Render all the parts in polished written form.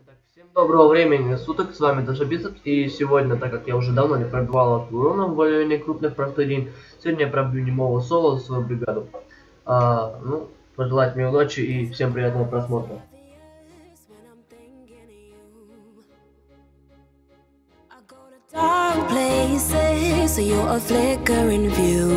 Итак, всем доброго времени суток, с вами Даша Бицепс, и сегодня, так как я уже давно не пробивал от урона в более крупных проходин, сегодня я пробью немого соло за свою бригаду. Пожелать мне удачи и всем приятного просмотра. Dark places, so you're a flickering view.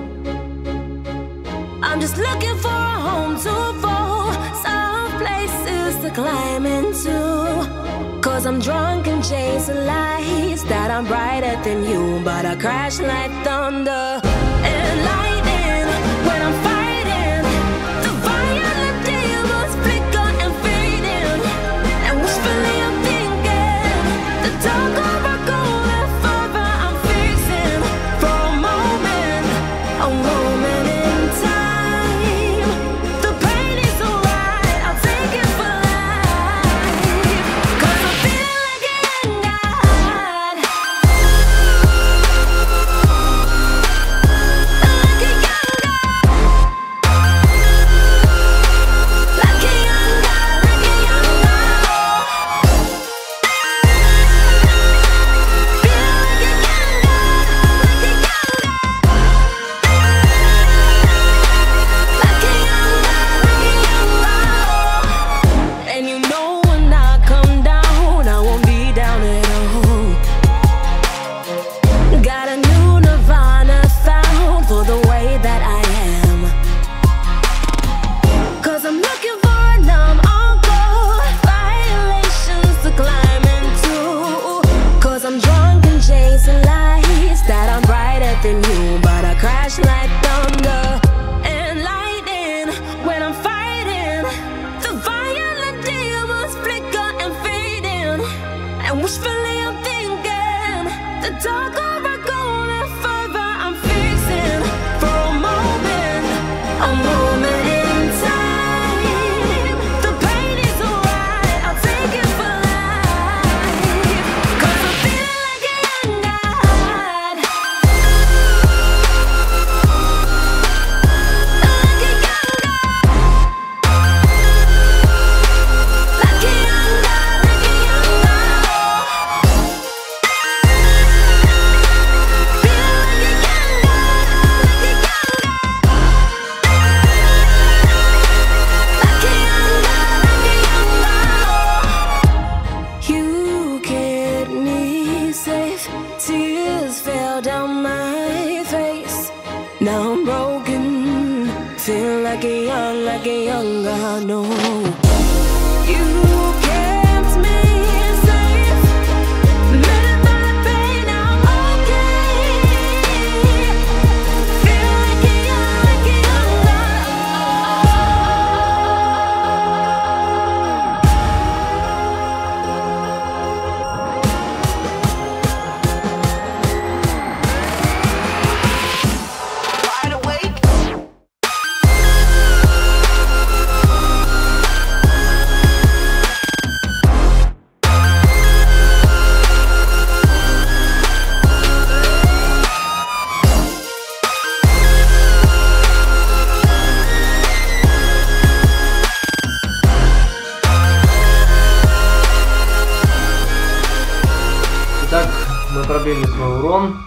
I'm just looking for a home to fall, some places to climb into. Cause I'm drunk and chasing lights that I'm brighter than you, but I crash like thunder and lightning when I'm fighting. The violent demons flicker and fading, and wishfully I'm thinking the darker I go, the further I'm facing. For a moment in time, the pain is alright, I'll take it for life. Cause I'm feeling like a young god, like a young god, like a young god, like a young god. Feeling like a young god, like a young god, like a young god. And you know when I come down, I won't be down at all. Got a new nirvana found for the way that I am. Cause I'm looking for a numb uncle, violations to climb into. Cause I'm drunk and chasing lights that I'm brighter than you, but I crash like thunder and lightning when I'm fighting. The violent demons flicker and fading, and wishfully I'm thinking the darker I go, the further I'm facing. For a moment in time, the pain is alright, I'll take it for life. Cause I'm feeling like a young god, like a young god, like a young god, like a young god. Feeling like a young god, like a young god, like a young god, like a young god. You kept me safe, tears fell down my face. Now I'm broken, feel like a young god, no. You kept me safe, led by the pain, I'm okay. Feel like a young god. Wide awake. Итак, мы пробили свой урон.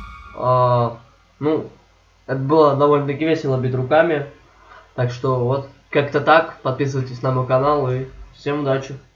Это было довольно-таки весело бить руками. Так что вот, как-то так. Подписывайтесь на мой канал и всем удачи.